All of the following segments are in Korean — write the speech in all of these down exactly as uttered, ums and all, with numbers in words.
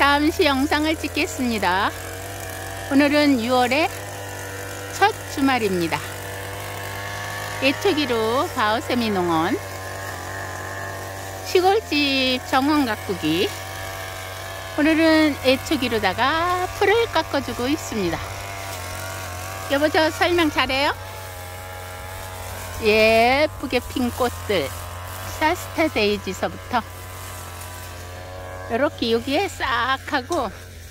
잠시 영상을 찍겠습니다. 오늘은 유월의 첫 주말입니다. 예초기로 바오세미 농원 시골집 정원 가꾸기. 오늘은 예초기로다가 풀을 깎아주고 있습니다. 여보, 저 설명 잘해요? 예쁘게 핀 꽃들, 샤스타 데이지서부터 이렇게 여기에 싹 하고,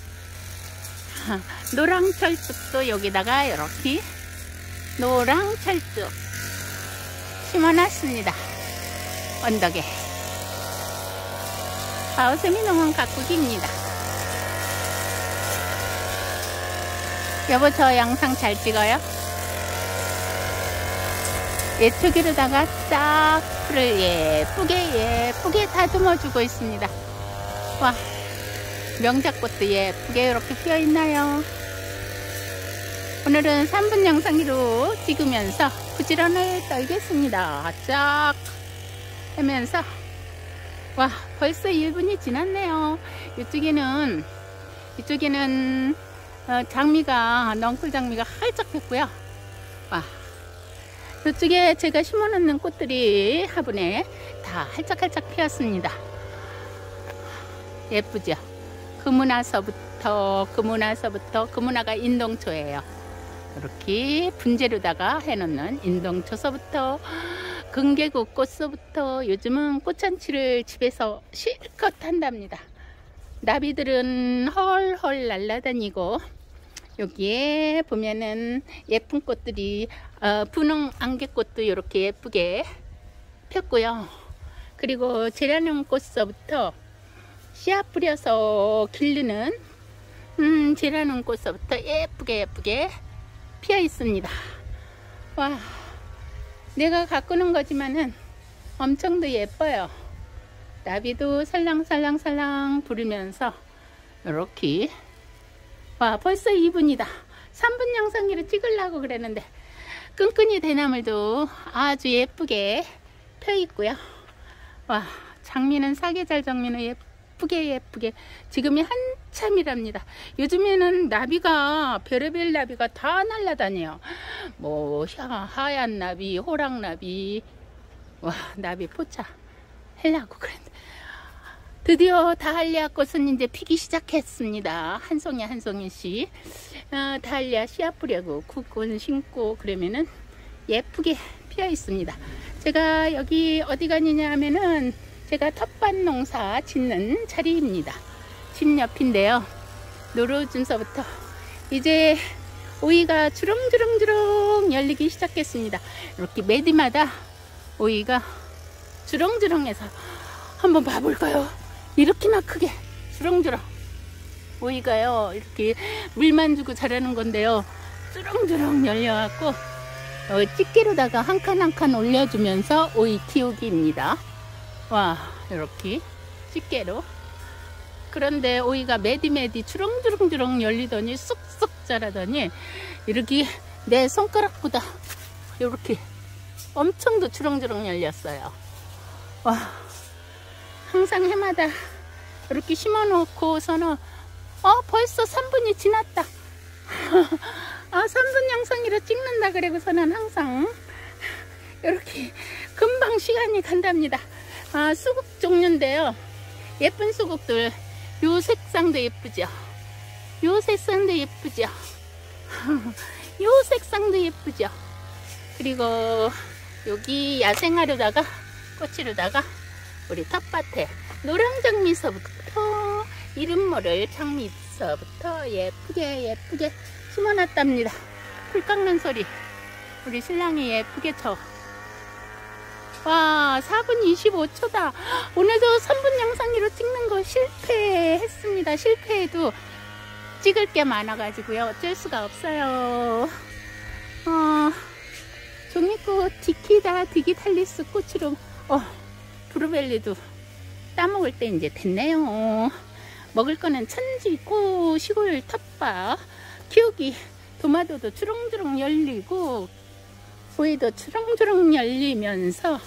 노랑 철쭉도 여기다가 이렇게 노랑 철쭉 심어놨습니다. 언덕에. 바오세미 농원 가꾸기입니다. 여보, 저 영상 잘 찍어요? 예초기로다가 싹 풀을 예쁘게 예쁘게 다듬어 주고 있습니다. 와, 명작꽃도 예쁘게 이렇게 피어 있나요? 오늘은 삼 분 영상으로 찍으면서 부지런을 떨겠습니다. 쫙 하면서, 와, 벌써 일 분이 지났네요. 이쪽에는 이쪽에는 어, 장미가, 넝쿨 장미가 활짝 폈고요. 와, 이쪽에 제가 심어놓는 꽃들이 화분에 다 활짝활짝 피었습니다. 예쁘죠? 금은화서부터 금은화서부터 금은화가 인동초예요. 이렇게 분재로다가 해놓는 인동초서부터 금계국 꽃서부터, 요즘은 꽃잔치를 집에서 실컷 한답니다. 나비들은 헐헐 날아다니고, 여기에 보면은 예쁜 꽃들이 어, 분홍 안개꽃도 이렇게 예쁘게 폈고요. 그리고 제라늄 꽃서부터 씨앗 뿌려서 기르는 음, 제라늄 꽃서부터 예쁘게 예쁘게 피어 있습니다. 와, 내가 가꾸는 거지만은 엄청 더 예뻐요. 나비도 살랑살랑살랑 부르면서 이렇게. 와, 벌써 이 분이다. 삼 분 영상으로 찍으려고 그랬는데, 끈끈이 대나물도 아주 예쁘게 펴 있고요. 와, 장미는 사계절 장미는 예쁘게 예쁘게 지금이 한참이랍니다. 요즘에는 나비가, 별의별 나비가 다 날아다녀요. 뭐 하얀 나비, 호랑나비. 와, 나비 포차 하려고 그랬는데, 드디어 다할리아 꽃은 이제 피기 시작했습니다. 한 송이 한 송이씩 어, 다할리아 씨앗 뿌려고 국군 심고 그러면은 예쁘게 피어 있습니다. 제가 여기 어디 가느냐 하면은 제가 텃밭 농사 짓는 자리입니다. 집 옆인데요. 노루준서부터 이제 오이가 주렁주렁주렁 열리기 시작했습니다. 이렇게 매디마다 오이가 주렁주렁해서 한번 봐볼까요? 이렇게나 크게 주렁주렁 오이가요, 이렇게 물만 주고 자라는 건데요, 주렁주렁 열려갖고 어, 집게로다가 한 칸 한 칸 올려주면서 오이 키우기입니다. 와, 이렇게 집게로. 그런데 오이가 매디매디 주렁주렁주렁 열리더니 쑥쑥 자라더니 이렇게 내 손가락보다 이렇게 엄청 더 주렁주렁 열렸어요. 와, 항상 해마다 이렇게 심어 놓고서는 어 벌써 삼 분이 지났다. 아, 삼 분 영상으로 찍는다 그러고서는 항상 이렇게 금방 시간이 간답니다. 아, 수국 종류인데요, 예쁜 수국들, 요 색상도 예쁘죠? 요 색상도 예쁘죠? 요 색상도 예쁘죠? 그리고 여기 야생화로다가 꽃이로다가 우리 텃밭에 노랑장미서부터 이름 모를 장미서부터 예쁘게 예쁘게 심어놨답니다. 풀 깎는 소리 우리 신랑이 예쁘게 쳐. 와, 사 분 이십오 초다. 오늘도 삼 분 영상으로 찍는 거 실패했습니다. 실패해도 찍을 게 많아가지고요, 어쩔 수가 없어요. 어, 종이꽃 디키다 디기탈리스 꽃으로 어, 브루벨리도 따먹을 때 이제 됐네요. 먹을 거는 천지고 시골 텃밭 키우기. 도마도도 주렁주렁 열리고 오이도 주렁주렁 열리면서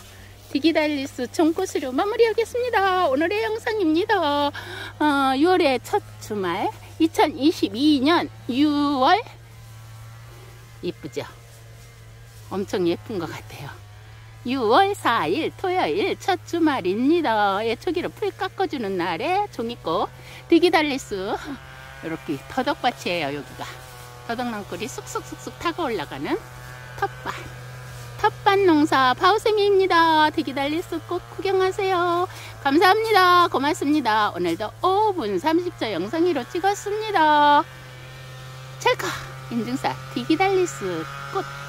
디기달리스 종꽃으로 마무리하겠습니다. 오늘의 영상입니다. 어, 유월의 첫 주말 이천이십이 년 유월. 이쁘죠? 엄청 예쁜 것 같아요. 유월 사일 토요일 첫 주말입니다. 예초기로 풀 깎아주는 날에 종이꽃 디기달리스. 이렇게 더덕밭이에요. 여기가 더덕낭꿀이 쑥쑥쑥쑥 타고 올라가는 텃밭. 텃밭 농사 바우생이입니다. 디기달리스 꽃 구경하세요. 감사합니다. 고맙습니다. 오늘도 오 분 삼십 초 영상으로 찍었습니다. 찰칵 인증샷 디기달리스 꽃.